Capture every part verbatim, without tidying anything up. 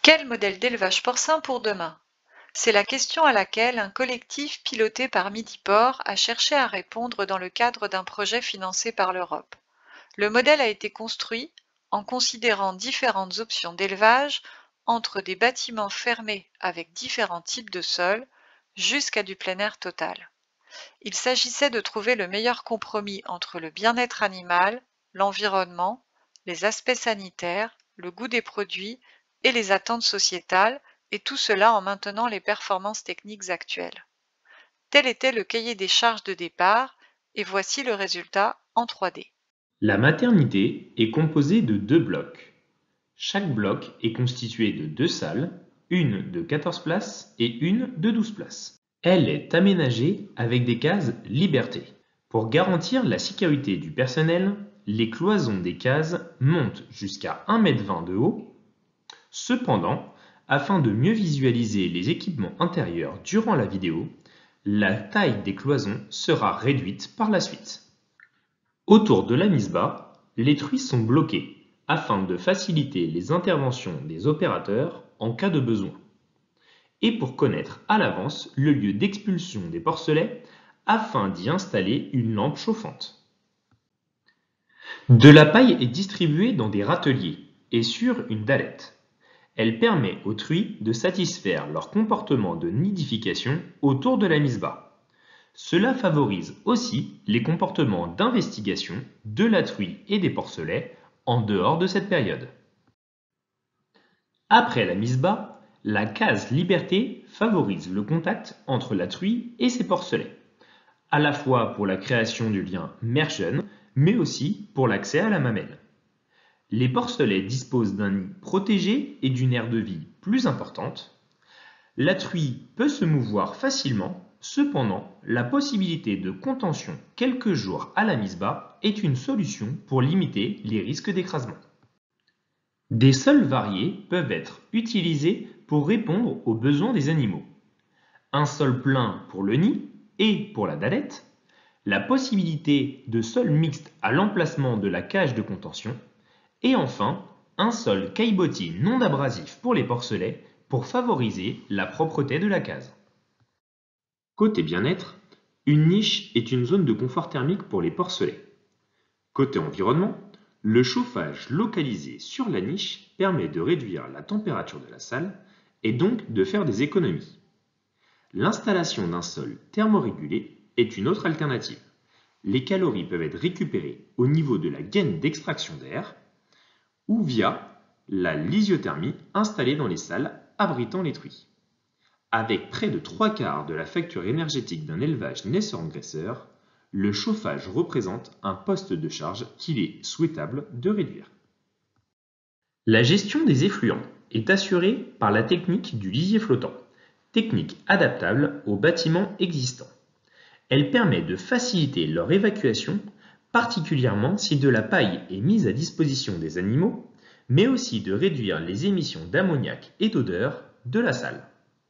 Quel modèle d'élevage porcin pour demain? C'est la question à laquelle un collectif piloté par Midiport a cherché à répondre dans le cadre d'un projet financé par l'Europe. Le modèle a été construit en considérant différentes options d'élevage entre des bâtiments fermés avec différents types de sols jusqu'à du plein air total. Il s'agissait de trouver le meilleur compromis entre le bien-être animal, l'environnement, les aspects sanitaires, le goût des produits et les attentes sociétales, et tout cela en maintenant les performances techniques actuelles. Tel était le cahier des charges de départ, et voici le résultat en trois D. La maternité est composée de deux blocs. Chaque bloc est constitué de deux salles, une de quatorze places et une de douze places. Elle est aménagée avec des cases liberté. Pour garantir la sécurité du personnel, les cloisons des cases montent jusqu'à un mètre vingt de haut. Cependant, afin de mieux visualiser les équipements intérieurs durant la vidéo, la taille des cloisons sera réduite par la suite. Autour de la mise bas, les truies sont bloquées afin de faciliter les interventions des opérateurs en cas de besoin et pour connaître à l'avance le lieu d'expulsion des porcelets afin d'y installer une lampe chauffante. De la paille est distribuée dans des râteliers et sur une dallette. Elle permet aux truies de satisfaire leur comportement de nidification autour de la mise bas. Cela favorise aussi les comportements d'investigation de la truie et des porcelets en dehors de cette période. Après la mise bas, la case liberté favorise le contact entre la truie et ses porcelets, à la fois pour la création du lien mère-jeune, mais aussi pour l'accès à la mamelle. Les porcelets disposent d'un nid protégé et d'une aire de vie plus importante. La truie peut se mouvoir facilement. Cependant, la possibilité de contention quelques jours à la mise bas est une solution pour limiter les risques d'écrasement. Des sols variés peuvent être utilisés pour répondre aux besoins des animaux. Un sol plein pour le nid et pour la dallette, la possibilité de sol mixte à l'emplacement de la cage de contention, et enfin, un sol caillebotis non abrasif pour les porcelets pour favoriser la propreté de la case. Côté bien-être, une niche est une zone de confort thermique pour les porcelets. Côté environnement, le chauffage localisé sur la niche permet de réduire la température de la salle et donc de faire des économies. L'installation d'un sol thermorégulé est une autre alternative. Les calories peuvent être récupérées au niveau de la gaine d'extraction d'air ou via la lysiothermie installée dans les salles abritant les truies. Avec près de trois quarts de la facture énergétique d'un élevage naisseur-engraisseur, le chauffage représente un poste de charge qu'il est souhaitable de réduire. La gestion des effluents est assurée par la technique du lisier flottant, technique adaptable aux bâtiments existants. Elle permet de faciliter leur évacuation, particulièrement si de la paille est mise à disposition des animaux, mais aussi de réduire les émissions d'ammoniac et d'odeur de la salle.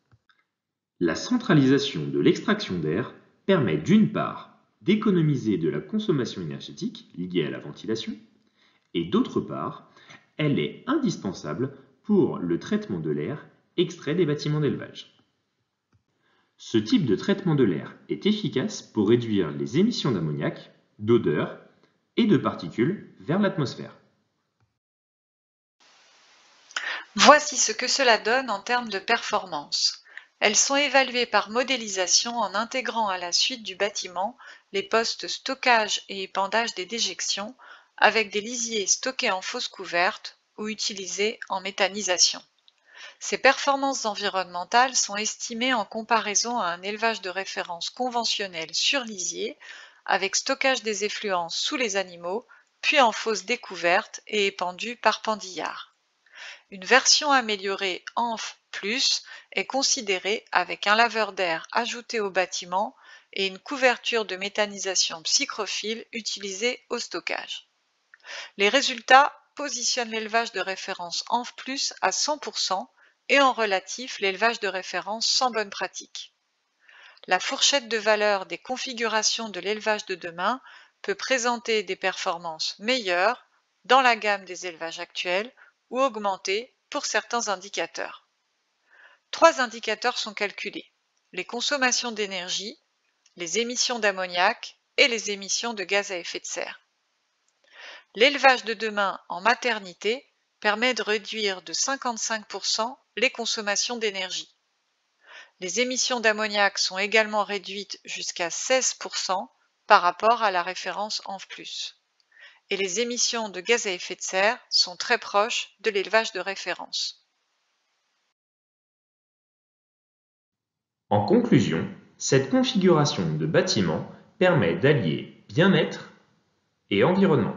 La centralisation de l'extraction d'air permet d'une part d'économiser de la consommation énergétique liée à la ventilation et d'autre part, elle est indispensable pour le traitement de l'air extrait des bâtiments d'élevage. Ce type de traitement de l'air est efficace pour réduire les émissions d'ammoniac, d'odeur et de particules vers l'atmosphère. Voici ce que cela donne en termes de performance. Elles sont évaluées par modélisation en intégrant à la suite du bâtiment les postes stockage et épandage des déjections avec des lisiers stockés en fosse couverte ou utilisés en méthanisation. Ces performances environnementales sont estimées en comparaison à un élevage de référence conventionnel sur lisier avec stockage des effluents sous les animaux, puis en fosse découverte et épandue par pendillard. Une version améliorée E N F plus est considérée avec un laveur d'air ajouté au bâtiment et une couverture de méthanisation psychrophile utilisée au stockage. Les résultats positionnent l'élevage de référence E N F plus à cent pour cent et en relatif l'élevage de référence sans bonne pratique. La fourchette de valeur des configurations de l'élevage de demain peut présenter des performances meilleures dans la gamme des élevages actuels ou augmenter pour certains indicateurs. Trois indicateurs sont calculés: les consommations d'énergie, les émissions d'ammoniac et les émissions de gaz à effet de serre. L'élevage de demain en maternité permet de réduire de cinquante-cinq pour cent les consommations d'énergie. Les émissions d'ammoniac sont également réduites jusqu'à seize pour cent par rapport à la référence en plus. Et les émissions de gaz à effet de serre sont très proches de l'élevage de référence. En conclusion, cette configuration de bâtiment permet d'allier bien-être et environnement.